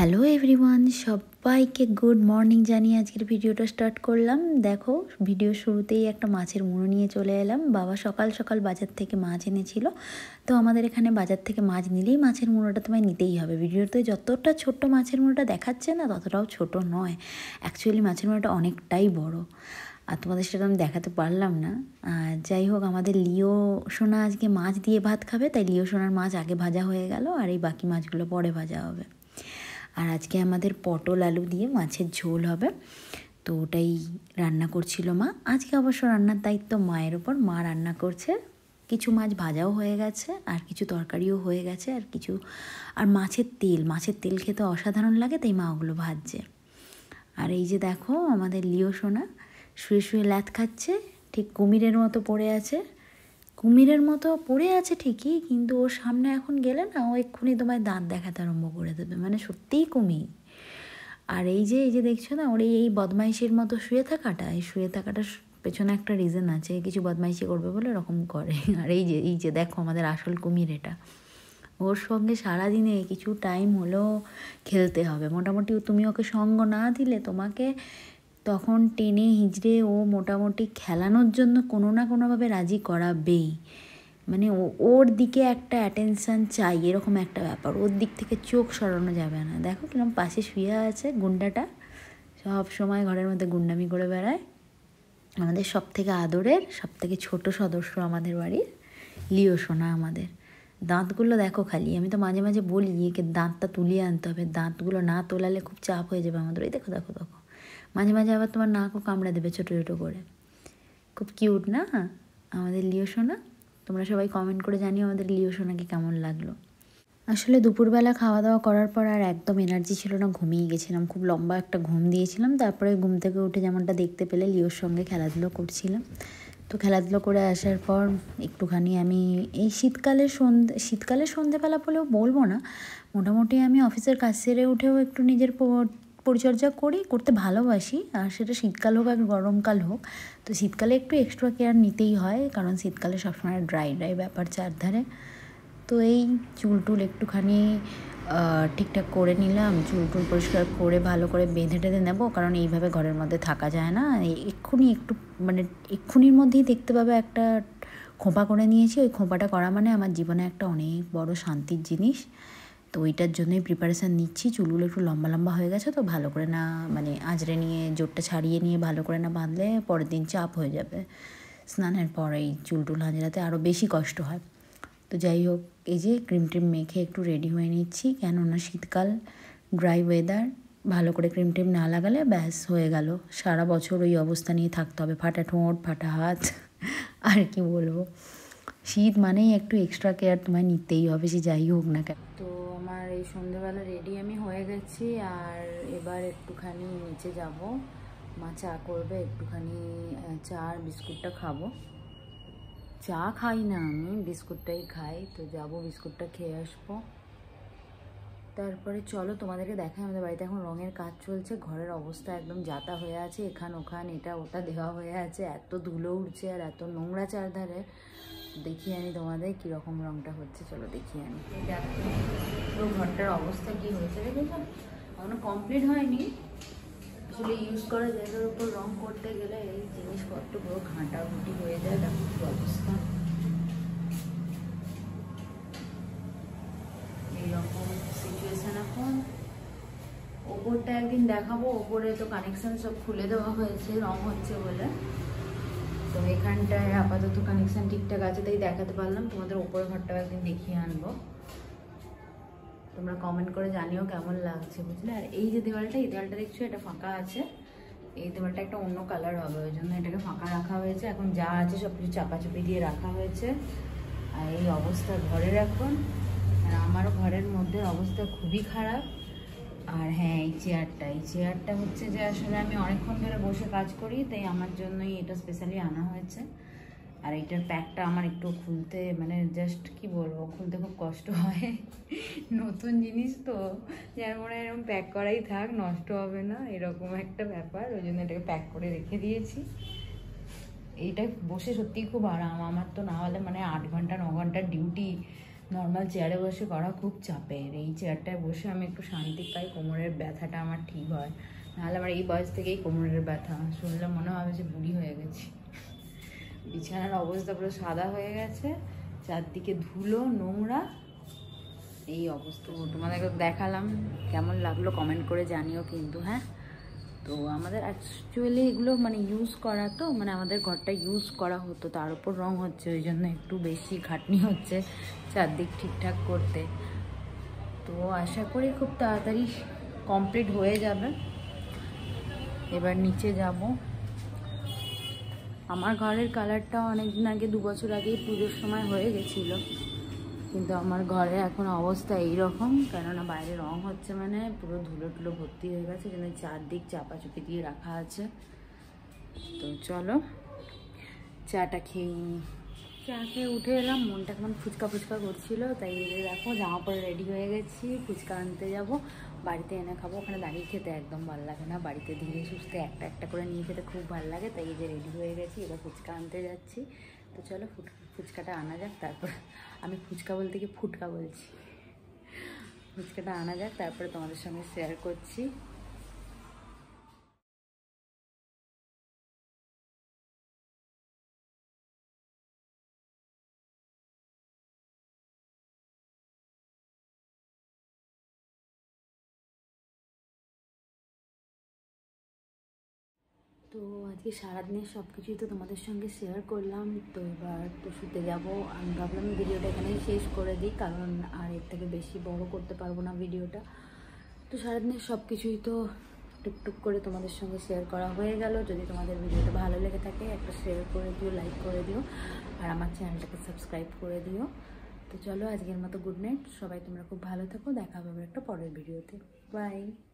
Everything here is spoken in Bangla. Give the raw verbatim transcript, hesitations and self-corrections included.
হ্যালো এভরিওয়ান, সবাইকে গুড মর্নিং জানিয়ে আজকের ভিডিওটা স্টার্ট করলাম। দেখো, ভিডিও শুরুতেই একটা মাছের মুড়ো নিয়ে চলে এলাম। বাবা সকাল সকাল বাজার থেকে মাছ এনেছিল, তো আমাদের এখানে বাজার থেকে মাছ নিলেই মাছের মুড়োটা তোমায় নিতেই হবে। ভিডিওতে যতটা ছোট্ট মাছের মুড়োটা দেখাচ্ছে না, ততটাও ছোট নয়। অ্যাকচুয়ালি মাছের মুড়োটা অনেকটাই বড়, আর তোমাদের সেটা আমি দেখাতে পারলাম না। আর যাই হোক, আমাদের লিও সোনা আজকে মাছ দিয়ে ভাত খাবে, তাই লিও সোনার মাছ আগে ভাজা হয়ে গেল, আর এই বাকি মাছগুলো পরে ভাজা হবে। আর আজকে আমাদের পটল আলু দিয়ে মাছের ঝোল হবে, তো ওটাই রান্না করছিল মা। আজকে অবশ্য রান্নার দায়িত্ব মায়ের ওপর, মা রান্না করছে। কিছু মাছ ভাজাও হয়ে গেছে, আর কিছু তরকারিও হয়ে গেছে, আর কিছু আর মাছের তেল মাছের তেল খেতে অসাধারণ লাগে, তাই মা ওগুলো ভাজছে। আর এই যে দেখো, আমাদের লিও সোনা শুয়ে শুয়ে ল্যাথ খাচ্ছে, ঠিক কুমিরের মতো পড়ে আছে। কুমিরের মতো পড়ে আছে ঠিকই, কিন্তু ওর সামনে এখন গেলে না, ও এক্ষুনি তোমায় দাঁত দেখাতে আরম্ভ করে দেবে, মানে সত্যিই কুমির। আর এই যে এই যে দেখছো না, ওর এই বদমাইশির মতো শুয়ে থাকাটা, এই শুয়ে থাকাটার পেছনে একটা রিজন আছে, কিছু বদমাইশি করবে বলে এরকম করে। আর এই যে এই যে দেখো, আমাদের আসল কুমির এটা। ওর সঙ্গে সারাদিনে কিছু টাইম হলেও খেলতে হবে। মোটামুটি তুমি ওকে সঙ্গ না দিলে তোমাকে তখন টেনে হিঁচড়ে ও মোটামুটি খেলানোর জন্য কোনো না কোনোভাবে রাজি করাবেই। মানে ওর দিকে একটা অ্যাটেনশান চাই, এরকম একটা ব্যাপার। ওর দিক থেকে চোখ সরানো যাবে না। দেখো কিরকম পাশে শুয়ে আছে গুন্ডাটা, সব সময় ঘরের মধ্যে গুন্ডামি করে বেড়ায়। আমাদের সব থেকে আদরের, সব থেকে ছোটো সদস্য আমাদের বাড়ির লিও সোনা। আমাদের দাঁতগুলো দেখো খালি, আমি তো মাঝে মাঝে বলি একে দাঁতটা তুলিয়ে আনতে হবে, দাঁতগুলো না তোলালে খুব চাপ হয়ে যাবে আমাদের। এই দেখো দেখো দেখো, মাঝে মাঝে আবার তোমার নাকও কামড়ে দেবে ছোটো ছোটো করে। খুব কিউট না আমাদের লিও সোনা? তোমরা সবাই কমেন্ট করে জানিও আমাদের লিও সোনাকে কেমন লাগলো। আসলে দুপুরবেলা খাওয়া দাওয়া করার পর আর একদম এনার্জি ছিল না, ঘুমিয়ে গেছিলাম। খুব লম্বা একটা ঘুম দিয়েছিলাম, তারপরে ঘুম থেকে উঠে যেমনটা দেখতে পেলে লিওর সঙ্গে খেলাধুলো করছিলাম। তো খেলাধুলো করে আসার পর একটুখানি আমি এই শীতকালের সন্ধে শীতকালের সন্ধেবেলা বলেও বলবো না, মোটামুটি আমি অফিসের কাজ সেরে উঠেও একটু নিজের পরিচর্যা করি, করতে ভালোবাসি। আর সেটা শীতকাল হোক আর গরমকাল হোক, তো শীতকালে একটু এক্সট্রা কেয়ার নিতেই হয়, কারণ শীতকালে সবসময় ড্রাই ড্রাই ব্যাপার চারধারে। তো এই চুল টুল একটুখানি ঠিকঠাক করে নিলাম, চুল টুল পরিষ্কার করে ভালো করে বেঁধে টেঁধে নেবো, কারণ এইভাবে ঘরের মধ্যে থাকা যায় না। এক্ষুনি একটু মানে এক্ষুনির মধ্যেই দেখতে পাবে একটা খোঁপা করে নিয়েছি। ওই খোঁপাটা করা মানে আমার জীবনে একটা অনেক বড় শান্তির জিনিস, তো ওইটার জন্যই প্রিপারেশান নিচ্ছি। চুলগুলো একটু লম্বা লম্বা হয়ে গেছে, তো ভালো করে না মানে আঁচড়ে নিয়ে জোরটা ছাড়িয়ে নিয়ে ভালো করে না বাঁধলে পরের দিন চাপ হয়ে যাবে। স্নানের পর এই চুল টুল হাঁচড়াতে আরও বেশি কষ্ট হয়। তো যাই হোক, এই যে ক্রিম ট্রিম মেখে একটু রেডি হয়ে নিচ্ছি, কেননা শীতকাল, ড্রাই ওয়েদার, ভালো করে ক্রিম ট্রিম না লাগালে ব্যাস হয়ে গেল, সারা বছর ওই অবস্থা নিয়ে থাকতে হবে, ফাটা ঠোঁট ফাটা হাত। আর কি বলবো, শীত মানেই একটু এক্সট্রা কেয়ার তোমায় নিতেই হবে, সে যাই হোক না কেন। তো আমার এই সন্ধ্যেবেলা রেডি আমি হয়ে গেছি, আর এবার একটুখানি নিচে যাব, মা চা করবে, একটুখানি চা আর বিস্কুটটা খাবো। চা খাই না আমি, বিস্কুটটাই খাই, তো যাবো বিস্কুটটা খেয়ে আসবো। তারপরে চলো তোমাদেরকে দেখাই, আমাদের বাড়িতে এখন রঙের কাজ চলছে। ঘরের অবস্থা একদম যাতা হয়ে আছে, এখান ওখান এটা ওটা দেওয়া হয়ে আছে, এত ধুলো উঠছে আর এত নোংরা চারধারে। দেখিয়ে আনি তোমাদের কীরকম রঙটা হচ্ছে, চলো দেখিয়ে আনি। পুরো ঘরটার অবস্থা কী হয়েছে দেখেছো, এখনো কমপ্লিট হয়নি। আসলে ইউজ করা জায়গার উপর রং করতে গেলে এই জিনিসপত্র পুরো ঘাঁটাঘুঁটি হয়ে যায়, দেখো কি অবস্থা। এইরকম সিচুয়েশান এখন। ওপরটা একদিন দেখাবো, ওপরে তো কানেকশান সব খুলে দেওয়া হয়েছে রং হচ্ছে বলে, তো এখানটায় আপাতত কানেকশান ঠিকঠাক আছে, তাই দেখাতে পারলাম। তোমাদের ওপরের ঘরটাও একদিন দেখিয়ে আনবো, তোমরা কমেন্ট করে জানিও কেমন লাগছে, বুঝলে। আর এই যে দেওয়ালটা, এই দেওয়ালটা দেখছো, এটা ফাঁকা আছে, এই দেওয়ালটা একটা অন্য কালার হবে, ওই জন্য এটাকে ফাঁকা রাখা হয়েছে। এখন যা আছে সব কিছু চাপাচাপি দিয়ে রাখা হয়েছে। আর এই অবস্থা ঘরের এখন, আর আমারও ঘরের মধ্যে অবস্থা খুবই খারাপ। আর হ্যাঁ, এই চেয়ারটা এই চেয়ারটা হচ্ছে যে আসলে আমি অনেকক্ষণ ধরে বসে কাজ করি, তাই আমার জন্যই এটা স্পেশালি আনা হয়েছে। আর এইটার প্যাকটা আমার একটু খুলতে মানে জাস্ট কি বলবো, খুলতে খুব কষ্ট হয়, নতুন জিনিস তো, যার মনে হয় এরকম প্যাক করাই থাক, নষ্ট হবে না, এরকম একটা ব্যাপার, ওই জন্য এটাকে প্যাক করে রেখে দিয়েছি। এইটা বসে সত্যিই খুব আরাম, আমার তো না হলে মানে আট ঘন্টা ন ঘন্টার ডিউটি নর্মাল চেয়ারে বসে করা খুব চাপের, এই চেয়ারটায় বসে আমি একটু শান্তি পাই, কোমরের ব্যথাটা আমার ঠিক হয়। নাহলে আমার এই বয়স থেকেই কোমরের ব্যথা, শুনলে মনে হবে যে বুড়ি হয়ে গেছি। বিছানার অবস্থা পুরো সাদা হয়ে গেছে, চারদিকে ধুলো নোংরা, এই অবস্থা। তোমাদেরকে দেখালাম, কেমন লাগলো কমেন্ট করে জানিও কিন্তু। হ্যাঁ, তো আমাদের অ্যাকচুয়ালি এগুলো মানে ইউজ করা, তো মানে আমাদের ঘরটা ইউজ করা হতো, তার উপর রং হচ্ছে, ওই জন্য একটু বেশি খাটনি হচ্ছে চারদিক ঠিকঠাক করতে। তো আশা করি খুব তাড়াতাড়ি কমপ্লিট হয়ে যাবে। এবার নিচে যাব। আমার ঘরের কালারটা অনেকদিন আগে, দু বছর আগেই পুজোর সময় হয়ে গেছিলো, কিন্তু আমার ঘরে এখন অবস্থা এইরকম, কেননা বাইরে রং হচ্ছে মানে পুরো ধুলো টুলো ভর্তি হয়ে গেছে, যেন চারদিক চাপাচুপি দিয়ে রাখা আছে। তো চলো চাটা খেয়ে নিই। চা খেয়ে উঠে এলাম, মনটা কেমন ফুচকা ফুচকা করছিল, তাই দেখো জামা পরে রেডি হয়ে গেছি, ফুচকা আনতে যাব, বাড়িতে এনে খাবো। ওখানে দাঁড়িয়ে খেতে একদম ভালো লাগে না, বাড়িতে ধীরে সুস্থে একটা একটা করে নিয়ে খেতে খুব ভালো লাগে, তাই এই যে রেডি হয়ে গেছি, এবার ফুচকা আনতে যাচ্ছি। তো চলো ফুট ফুচকাটা আনা যাক, তারপর আমি ফুচকা বলতে গিয়ে ফুটকা বলছি, ফুচকাটা আনা যাক, তারপরে তোমাদের সঙ্গে শেয়ার করছি। তো আজকে সারাদিনের সব কিছুই তো তোমাদের সঙ্গে শেয়ার করলাম। তো এবার তো শুতে যাবো। আমি ভাবলাম ভিডিওটা এখানেই শেষ করে দিই, কারণ আর এর থেকে বেশি বড় করতে পারবো না ভিডিওটা। তো সারাদিনের সব কিছুই তো টুকটুক করে তোমাদের সঙ্গে শেয়ার করা হয়ে গেল। যদি তোমাদের ভিডিওটা ভালো লেগে থাকে একটা শেয়ার করে দিও, লাইক করে দিও, আর আমার চ্যানেলটাকে সাবস্ক্রাইব করে দিও। তো চলো আজকের মতো গুড নাইট, সবাই তোমরা খুব ভালো থাকো, দেখা হবে একটা পরের ভিডিওতে। বাই।